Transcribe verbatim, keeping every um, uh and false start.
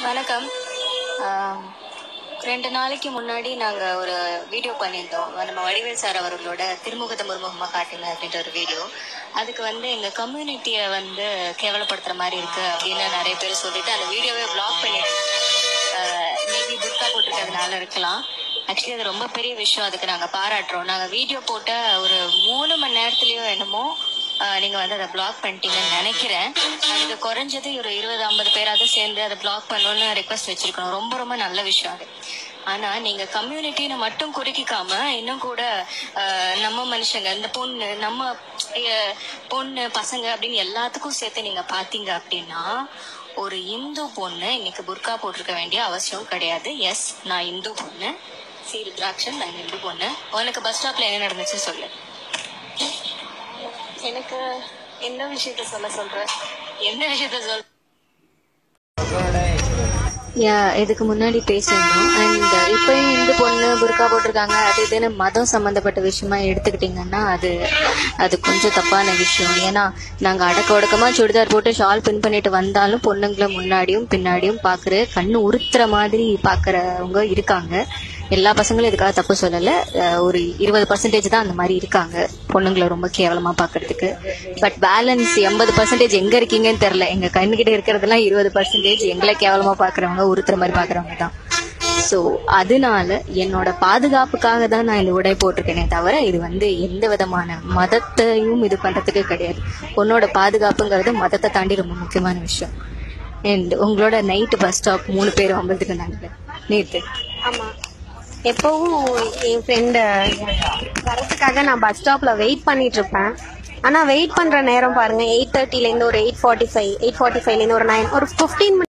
வணக்கம். ரெண்டு நாளைக்கு முன்னாடி நாங்கள் ஒரு வீடியோ பண்ணியிருந்தோம். நம்ம வடிவேல் சார் அவர்களோட திருமுகத்தை முருமுகமாக காட்டுங்க அப்படின்ற ஒரு வீடியோ. அதுக்கு வந்து எங்கள் கம்யூனிட்டியை வந்து கேவலப்படுத்துகிற மாதிரி இருக்குது அப்படின்னு நிறைய பேர் சொல்லிட்டு அந்த வீடியோவை பிளாக் பண்ணிட்டு மேபி புர்கா போட்டிருக்கிறதுனால இருக்கலாம். ஆக்சுவலி அது ரொம்ப பெரிய விஷயம். அதுக்கு நாங்கள் பாராட்டுறோம். நாங்கள் வீடியோ போட்ட ஒரு மூணு மணி நேரத்துலேயோ என்னமோ நீங்கள் வந்து அதை பிளாக் பண்ணிட்டீங்கன்னு நினைக்கிறேன். அதுக்கு குறைஞ்சது ஒரு இருபது ஐம்பது பேராவது சேர்ந்து அதை பிளாக் பண்ணணும்னு ரெக்வஸ்ட் வச்சிருக்கணும். ரொம்ப ரொம்ப நல்ல விஷயம் அது. ஆனால் நீங்கள் கம்யூனிட்டின்னு மட்டும் குறிக்காம இன்னும் கூட நம்ம மனுஷங்க, இந்த பொண்ணு, நம்ம பொண்ணு பசங்க அப்படின்னு எல்லாத்துக்கும் சேர்த்து நீங்கள் பார்த்தீங்க அப்படின்னா ஒரு இந்து பொண்ணு இன்னைக்கு புர்கா போட்டிருக்க வேண்டிய அவசியம் கிடையாது. எஸ், நான் இந்து பொண்ணு. சி ருத்ராட்சன், நான் இந்து பொண்ணு. உனக்கு பஸ் ஸ்டாப்ல என்ன நடந்துச்சு சொல்லு. எனக்கு என்ன விஷயத்த சொல்ல சொல்ற என்ன விஷயத்த சொல் இதுக்கு முன்னாடி பேசியிருந்தோம். அண்ட் இப்பயும் இந்து பொண்ணு புர்கா போட்டிருக்காங்க அது இதுன்னு மதம் சம்மந்தப்பட்ட விஷயமா எடுத்துக்கிட்டிங்கன்னா அது அது கொஞ்சம் தப்பான விஷயம். ஏன்னா நாங்கள் அடக்க ஒடக்கமாக சுடிதார் போட்டு ஷால் பின் பண்ணிட்டு வந்தாலும் பொண்ணுங்களை முன்னாடியும் பின்னாடியும் பார்க்குற கண்ணு உறுத்துற மாதிரி பார்க்குறவங்க இருக்காங்க. எல்லா பசங்களும் இதுக்காக தப்பு சொல்லலை. ஒரு இருபது பர்சன்டேஜ் தான் அந்த மாதிரி இருக்காங்க பொண்ணுங்களை ரொம்ப கேவலமாக பார்க்கறதுக்கு. பட் பேலன்ஸ் எண்பது பர்சன்டேஜ் எங்கே இருக்கீங்கன்னு தெரில. எங்கள் கண்ணுக்கிட்ட இருக்கிறதெல்லாம் இருபது பர்சன்டேஜ் எங்களை கேவலமாக பார்க்குறவங்க, உறுத்துற மாதிரி பார்க்குறவங்க தான். ஸோ அதனால என்னோட பாதுகாப்புக்காக தான் நான் இந்த உடை போட்டிருக்கேனே தவிர இது வந்து எந்த விதமான மதத்தையும் இது பண்ணுறதுக்கு கிடையாது. பொண்ணோட பாதுகாப்புங்கிறது மதத்தை தாண்டி ரொம்ப முக்கியமான விஷயம். அண்ட் உங்களோட நைட்டு பஸ் ஸ்டாப் மூணு பேர் ஐம்பதுக்கு நாங்க நேற்று. ஆமாம், எப்பவும் என் ஃப்ரெண்டு வரதுக்காக நான் பஸ் ஸ்டாப்பில் வெயிட் பண்ணிட்டு இருப்பேன். ஆனால் வெயிட் பண்ணுற நேரம் பாருங்கள், எயிட் தேர்ட்டிலேருந்து ஒரு eight forty five eight forty ஃபைவ்லேருந்து ஒரு நைன் ஒரு ஃபிஃப்டீன்